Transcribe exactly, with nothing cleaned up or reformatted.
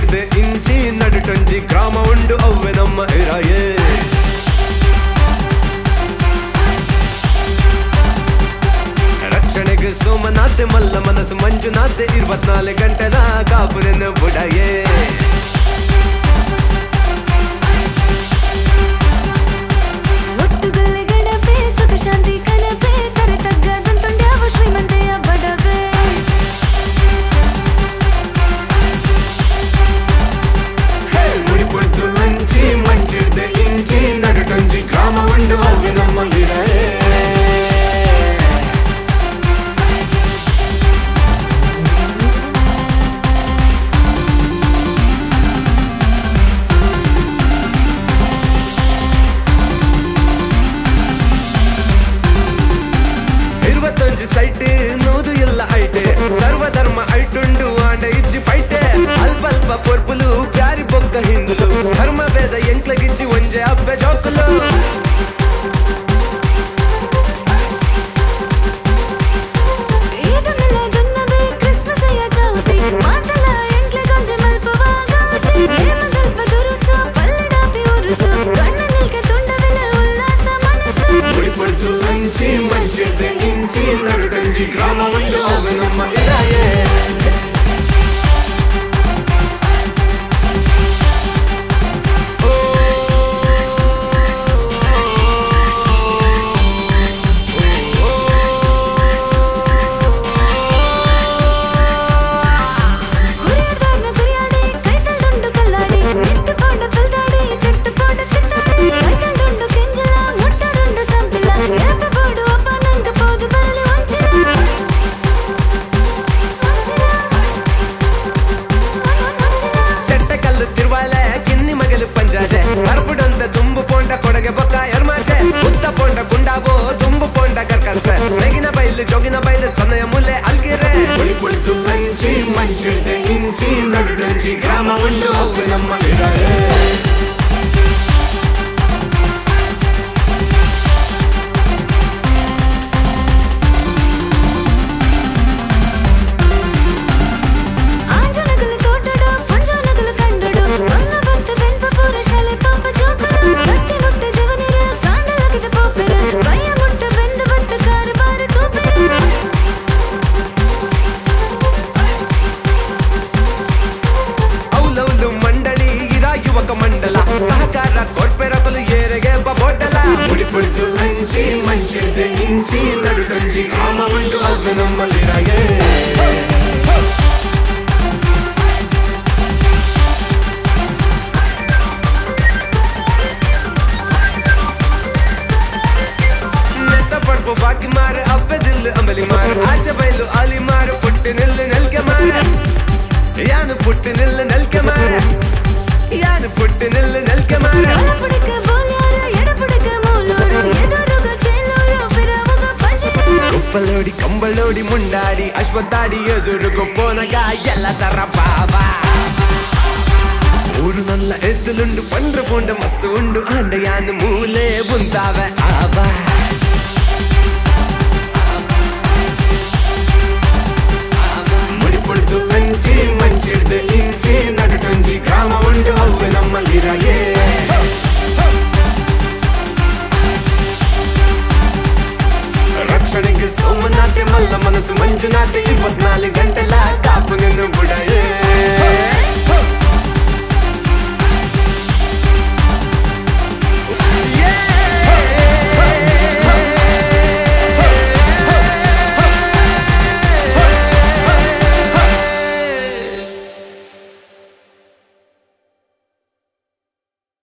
ಮಂಚಿಡ್ದೆ ಇಂಚಿ ನಡುಟೊಂಜಿ ಗ್ರಾಮ ಉಂಡು ಅವ್ವೆ ನಮ್ಮ ಇರಾಯೇ ರಕ್ಷಣೆಗೆ ಸೋಮನಾಥೆ ಮಲ್ಲ ಮನಸ್ಸು ಮಂಜುನಾಥೆ ಇರುವತ್ನಾಲ್ಕು ಗಂಟೆನ ಕಾಪುರನ ಬುಡಯೇ ಒಟ್ಟುಗಲ್ಲೆ ಗಣಪೆ ಸುಖ ಶಾಂತಿ ಕನಪೆ ತರೆ ತಗ್ಗದಂತೊಂಡ್ಯಾವ ಶ್ರೀಮಂತೆಯ ಬಡವೆ ಮುಡಿಪೊಡ್ದು ಹಂಚಿ ಮಂಚಿಡ್ದೆ ಇಂಚಿ ನಡುಟೊಂಜಿ ಗ್ರಾಮ ಉಂಡು ಅವ್ವೆ ನಮ್ಮ ಇರಾಯೇ ಸೈಟ್ ನೋದು ಎಲ್ಲ ಐಟೆ ಸರ್ವಧರ್ಮ ಐಟುಂಡು ಆಂಡ ಇಜ್ಜಿ ಫೈಟೆ ಅಲ್ಪಲ್ಪ ಪೊರ್ಪುಲು ಪ್ಯಾರಿ ಬೊಕ್ಕ ಹಿಂದುಲು ಧರ್ಮ ಭೇದ ಎಂಕ್ಲಗಿಜ್ಜಿ ಒಂಜೆ ಅಬ್ಬೆ ಜೋಕುಲು ಮಂಚಿಡ್ದೆ ಇಂಚಿ ನಡುಟೊಂಜಿ ಗ್ರಾಮ ಉಂಡು ಅವ್ವೆ ನಮ್ಮ ಇರಾಯೇ ಅರ್ಪುಡಂತ ದುಂಬು ಪೋಂಡ ಕೊಡಗೆ ಬೊಕ್ಕ ಎರ್ಮಾಚೆ ಉತ್ತ ಪೋಂಡ ಗುಂಡಾವೋ ದುಂಬು ಪೋಂಡ ಕರ್ಕರ್ಸೆ ನೆಗಿನ ಬೈಲು ಜೋಗಿನ ಬೈಲು ಸನಯ ಮುಲ್ಲೆ ಅಲ್ಕಿರೆ ಉಳಿಪುಳ್ತು ಹಂಚಿ ಮಂಚಿಡ್ದೆ ಇಂಚಿ ನಡುಟೊಂಜಿ ಗ್ರಾಮ ಉಂಡು ಅವ್ವೆ ನಮ್ಮ ಇರಾಯೇ ಸಹಕಾರ ಕೊಡ್ಪೆರಕಲು ಏರೆಗೆ ಬೊಡ್ಡಲ ಮುಡಿಪುಡಿದು ಹಂಚಿ ಮಂಚಿಡ್ದೆ ಇಂಚಿ ನಡುಟೊಂಜಿ ಗ್ರಾಮ ಉಂಡು ಅವ್ವೆ ನಮ್ಮ ಇರಾಯೇ ನೆತ್ತ ಪಡ್ಪು ಬಾಕಿ ಮಾರೆ ಅಬ್ಬೆ ದಿಲ್ಲು ಅಂಬಲಿ ಮಾರೆ ಆಚೆ ಬೈಲು ಅಲಿ ಮಾರೆ ಪುಟ್ಟಿ ನಿಲ್ಲು ನೆಲ್ಕೆ ಮಾರೆ ಯಾನು ಪುಟ್ಟಿ ನಿಲ್ಲು ನೆಲ್ಕೆ ಮಾರೆ ಯಾನು ಪುಟ್ಟಿ ನಿಲ್ಲು ನೆಲ್ಕೆ ಮಾರೆ ಕುಪ್ಪಲೋಡಿ ಕಂಬಳೋಡಿ ಮುಂಡಾಡಿ ಅಶ್ವತ್ತಾಡಿ ಎದುರು ಗೊಪ್ಪೋನಗ ಎಲ್ಲ ತರ ಬಾಬಾ ಊರು ನಲ್ಲ ಎದ್ದುಲುಂಡು ಪಂಡ್ರ ಪುಂಡ ಮಸ್ತು ಉಂಡು ಅಂಡ ಯಾನು ಮೂಲೆ ಉಂತಾವೆ ಆಬಾ ಮುಡಿಪುಡ್ದು ಹಂಚಿ ಮಂಚಿಡ್ದೆ ಇಂಚಿ ನಡುಟೊಂಜಿ ಗ್ರಾಮ ಉಂಡು ಅವ್ವೆ ನಮ್ಮ ಇರಾಯೇ ರಕ್ಷಣೆಗೆ ಸೋಮನಾಥೆ ಮಲ್ಲ ಮನಸ್ಸು ಮಂಜುನಾಥೆ ಇಪ್ಪತ್ನಾಲ್ಕು ಗಂಟೆಲ ಕಾಪು ನಿನ್ನ ಬುಡಯೇ